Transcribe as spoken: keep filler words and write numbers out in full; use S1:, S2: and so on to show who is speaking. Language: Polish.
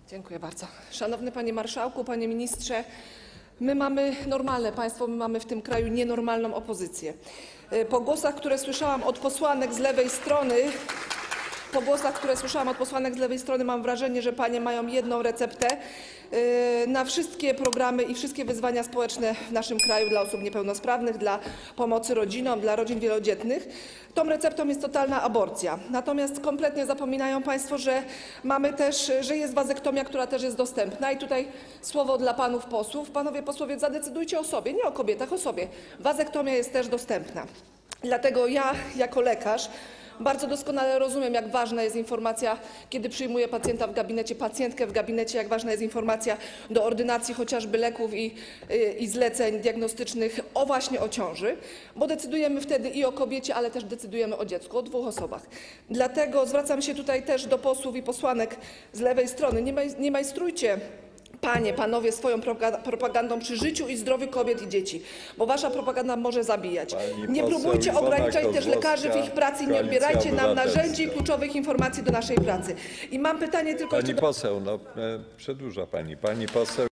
S1: Dziękuję bardzo. Szanowny Panie Marszałku, Panie Ministrze, my mamy normalne państwo, my mamy w tym kraju nienormalną opozycję. Po głosach, które słyszałam od posłanek z lewej strony, po głosach, które słyszałam od posłanek z lewej strony, mam wrażenie, że panie mają jedną receptę na wszystkie programy i wszystkie wyzwania społeczne w naszym kraju dla osób niepełnosprawnych, dla pomocy rodzinom, dla rodzin wielodzietnych. Tą receptą jest totalna aborcja. Natomiast kompletnie zapominają państwo, że mamy też, że jest wazektomia, która też jest dostępna. I tutaj słowo dla panów posłów. Panowie posłowie, zadecydujcie o sobie, nie o kobietach, o sobie. Wazektomia jest też dostępna. Dlatego ja jako lekarz bardzo doskonale rozumiem, jak ważna jest informacja, kiedy przyjmuję pacjenta w gabinecie, pacjentkę w gabinecie, jak ważna jest informacja do ordynacji chociażby leków i, i zleceń diagnostycznych o właśnie o ciąży, bo decydujemy wtedy i o kobiecie, ale też decydujemy o dziecku, o dwóch osobach. Dlatego zwracam się tutaj też do posłów i posłanek z lewej strony. Nie, maj, nie majstrujcie Panie, panowie swoją propagandą przy życiu i zdrowiu kobiet i dzieci, bo wasza propaganda może zabijać.
S2: Pani
S1: nie próbujcie
S2: Iwona
S1: ograniczać też
S2: Kozłowska,
S1: lekarzy w ich pracy i nie odbierajcie nam narzędzi i kluczowych informacji do naszej pracy. I mam pytanie tylko
S2: Pani
S1: jeszcze do...
S2: poseł, no, przedłuża pani. Pani poseł